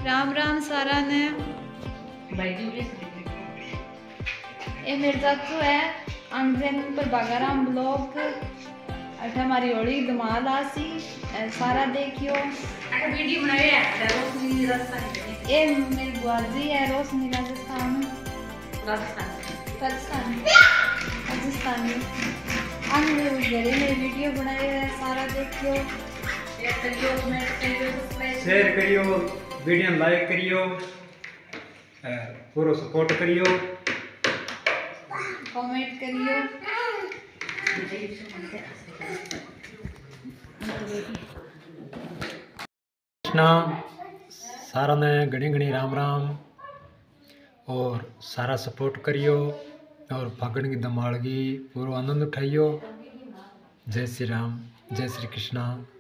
राम राम सारा ने। ये मेरे चाचू है अंगजन पर बागाराम ब्लॉक। अठ हमारी होली धमाल आसी सारा देखियो वीडियो बनाए है। रोशनी राजस्थान ये मेरी बुआजी है। रोशनी राजस्थान राजस्थान में अंग घरे में वीडियो बनाए है सारा देखियो। शेयर करियो, वीडियो लाइक करियो, पूरा सपोर्ट करियो, कमेंट करियो। कृष्णा सारा ने घणी घणी राम राम और सारा सपोर्ट करियो और फागण की धमाल की पूरा आनंद उठाइयो। जय श्री राम, जय श्री कृष्णा।